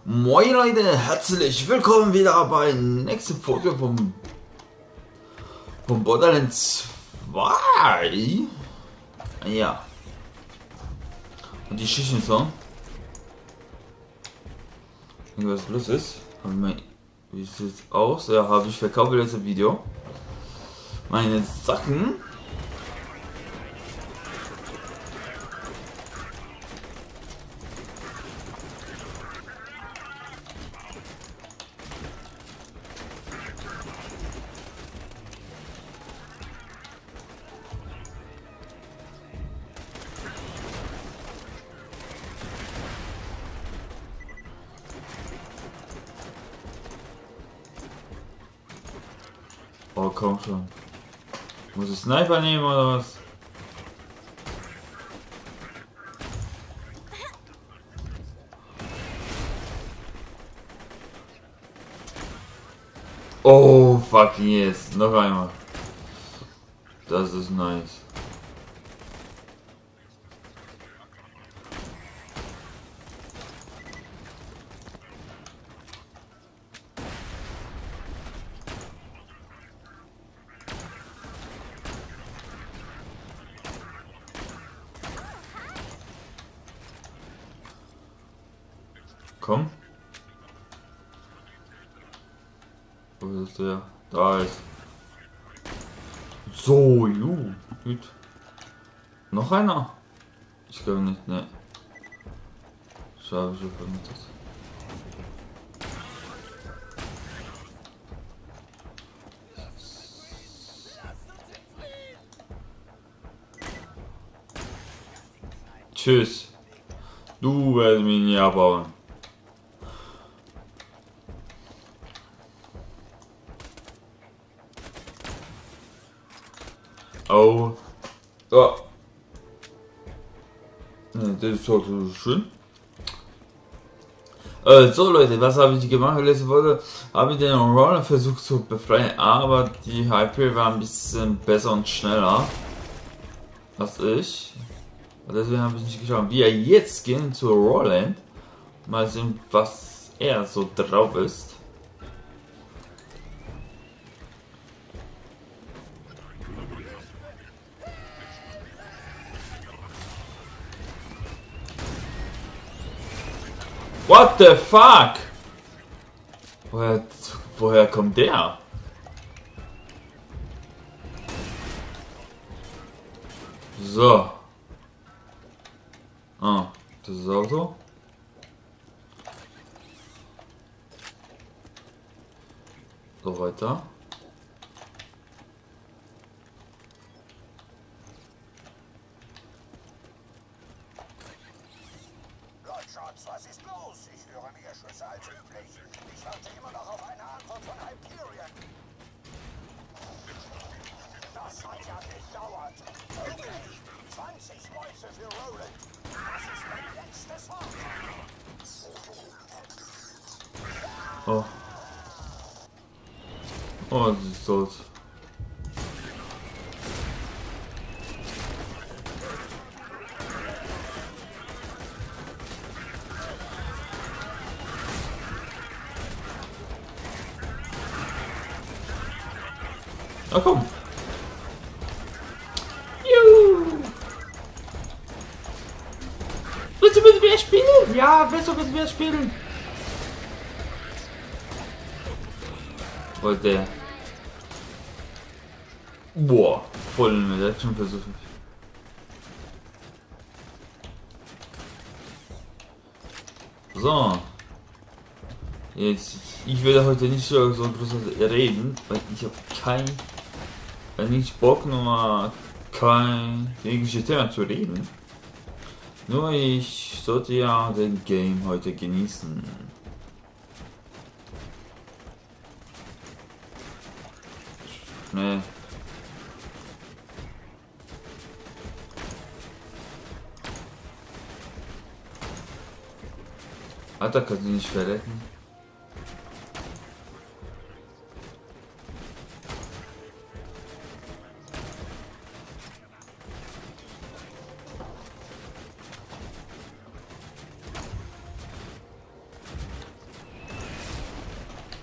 Moin Leute, herzlich willkommen wieder bei nächste Folge vom Borderlands 2. Ja. Und die Schichten-Song. Irgendwas los ist. Wie sieht's aus? Ja, habe ich verkauft letztes Video. Meine Sachen. Oh, komm schon. Muss ich Sniper nehmen oder was? Oh, fucking yes. Noch einmal. Das ist nice. Komm. Wo ist der? Da ist. So, gut. Noch einer? Ich glaube nicht, ne. Schade, schon vermutet. Tschüss. Du wirst mich nie abbauen. Oh. Oh. Das ist so schön. So Leute, was habe ich gemacht? Letzte Woche habe ich den Roller versucht zu befreien, aber die Hyper war ein bisschen besser und schneller als ich. Deswegen habe ich nicht geschaut. Wir jetzt gehen zu Roland. Mal sehen, was er so drauf ist. What the fuck? Woher kommt der? So. Ah, das ist Auto. So weiter. Was ist los? Ich höre mehr Schüsse als üblich. Ich warte immer noch auf eine Antwort von Hyperion. Das hat ja gedauert. Wirklich? 20 Mäuse für Roland. Das ist mein letztes Wort. Oh. Oh, sie ist tot. Na komm. Juhu. Willst du mit mir spielen? Ja, willst du mit mir spielen? Wollte der. Boah, voll mit Action versuchen. So. Jetzt, ich werde heute nicht so groß reden, weil ich habe nicht Bock, nochmal kein irgendwelches Thema zu reden. Nur ich sollte ja den Game heute genießen. Ne. Alter, kannst du nicht verrecken?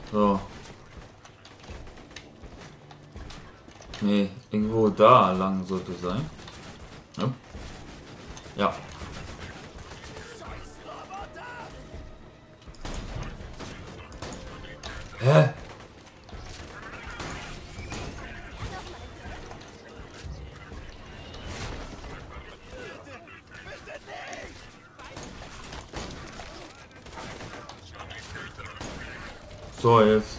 So. Nee, irgendwo da lang sollte sein. Ja. Ja. Hä? So, jetzt.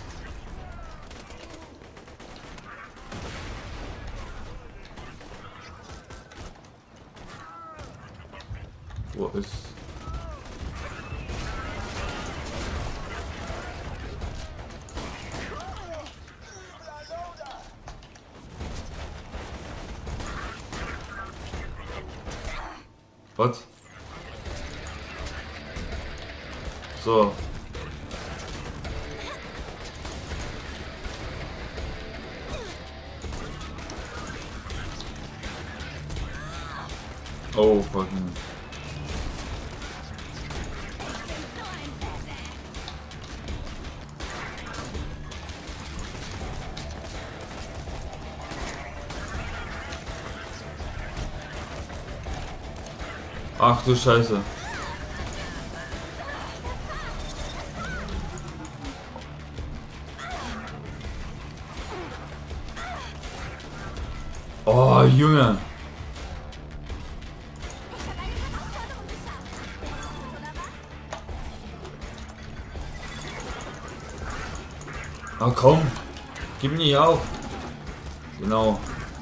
Wo ist... Was? So. Oh, fucking. Ach du Scheiße. Oh, Junge. Ah komm, gib ihn nicht auf. Genau.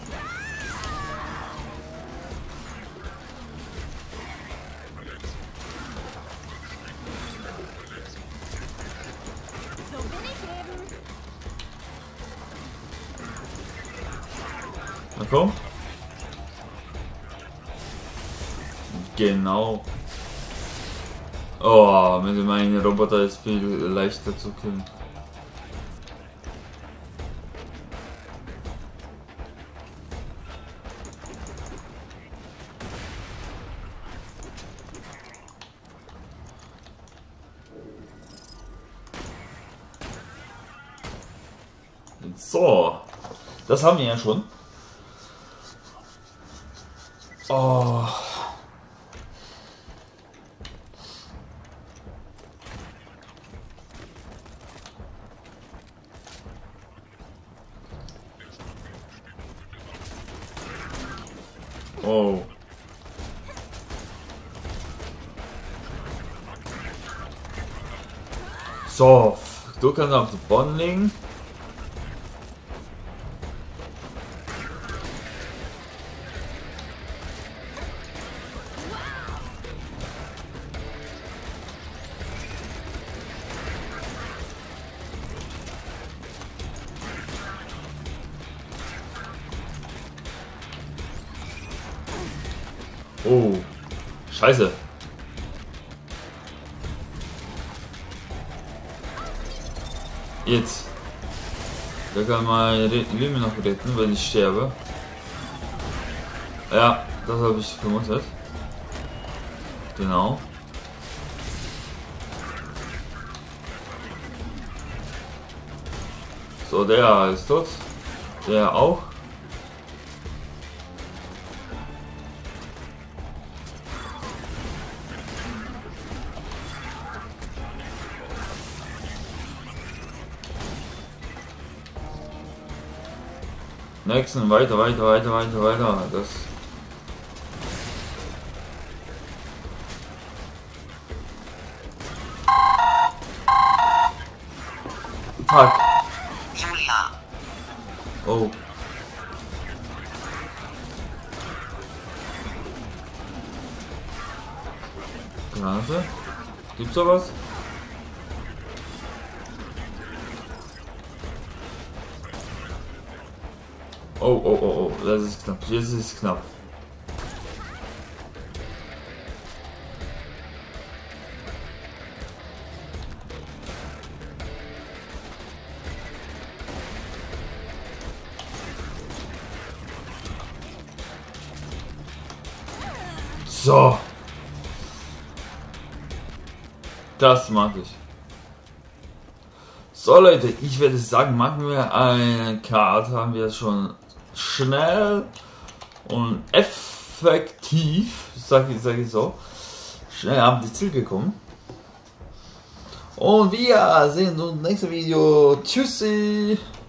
Na komm. Genau. Oh, mit meinem Roboter ist viel leichter zu killen. So, das haben wir ja schon. Oh. Oh. So, du kannst auf den Boden legen. Oh, Scheiße. Jetzt. Der kann mein Leben noch retten, wenn ich sterbe. Ja, das habe ich vermutet. Genau. So, der ist tot. Der auch. Nächsten, weiter. Das. Fuck. Julia. Oh. Granate? Gibt's sowas? Oh, das ist knapp. Jetzt ist es knapp. So. Das mag ich. So Leute, ich würde sagen, machen wir einen Cut, haben wir schon schnell und effektiv, sag ich so, schnell haben die Ziel gekommen. Und wir sehen uns im nächsten Video. Tschüssi!